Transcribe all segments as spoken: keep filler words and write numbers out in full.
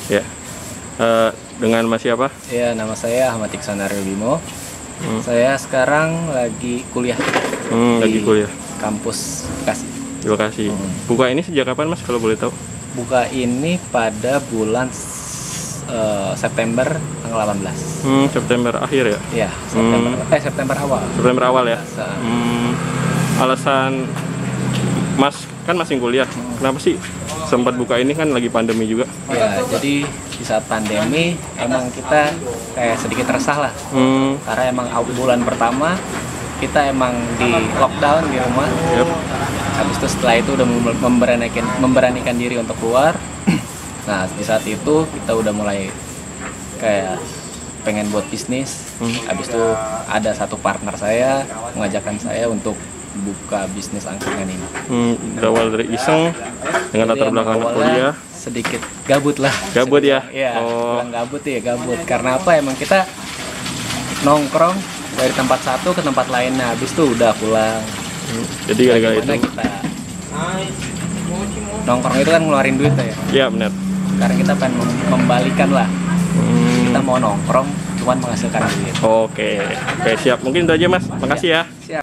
Ya. Uh, dengan Mas siapa? Ya, nama saya Ahmad Iksan Aryo Bimo. Hmm. Saya sekarang lagi kuliah. Hmm, di lagi kuliah. Kampus Bekasi. Di Bekasi. Hmm. Buka ini sejak kapan Mas kalau boleh tahu? Buka ini pada bulan uh, September tanggal delapan belas. Hmm, September akhir ya? Iya, September. Hmm. Eh, September awal. September awal ya? Hmm. Alasan Mas kan masih kuliah, hmm. kenapa sih sempat buka ini, kan lagi pandemi juga? Ya, jadi di saat pandemi emang kita kayak sedikit resah lah. Hmm. Karena emang bulan pertama kita emang di lockdown di rumah. Yep. Habis itu setelah itu udah memberanikan memberanikan diri untuk keluar. Nah, di saat itu kita udah mulai kayak pengen buat bisnis. Hmm. Habis itu ada satu partner saya mengajakkan saya untuk buka bisnis angkringan ini. Hmm, berawal dari iseng dengan latar belakang kuliah. Sedikit gabut lah. Gabut ya? Iya. Oh. Bilang gabut ya gabut. Karena apa? Emang kita nongkrong dari tempat satu ke tempat lainnya. Habis itu udah pulang. Hmm. Jadi gara-gara itu kita nongkrong itu kan ngeluarin duit ya. Iya benar. Sekarang kita pengen membalikan lah. Hmm. Kita mau nongkrong, cuman menghasilkan duit. Oke, oke siap. Mungkin itu aja Mas. Makasih ya. Siap.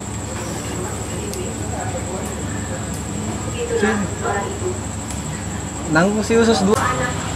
Nanggung si usus dua.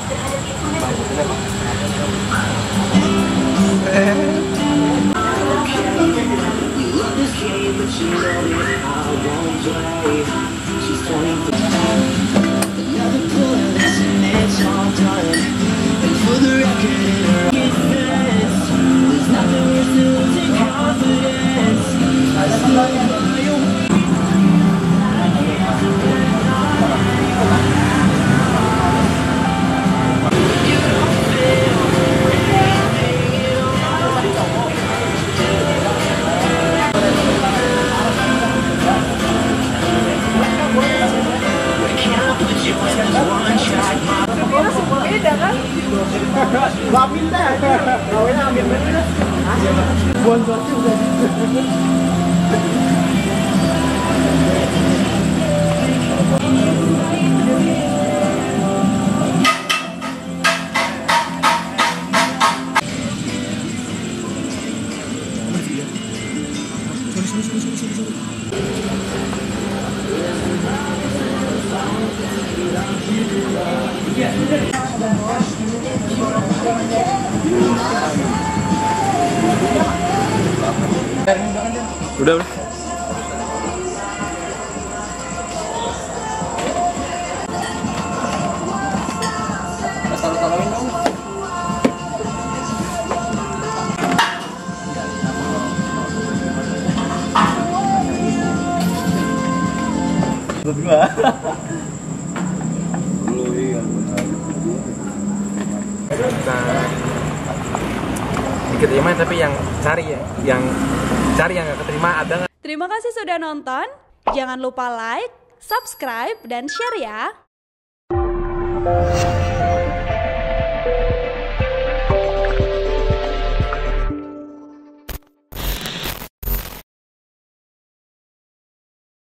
Udah, udah. Taruh-taruhin dong. Berdua. Diterima tapi yang cari ya, yang cari yang nggak keterima ada nggak? Terima kasih sudah nonton. Jangan lupa like, subscribe, dan share ya.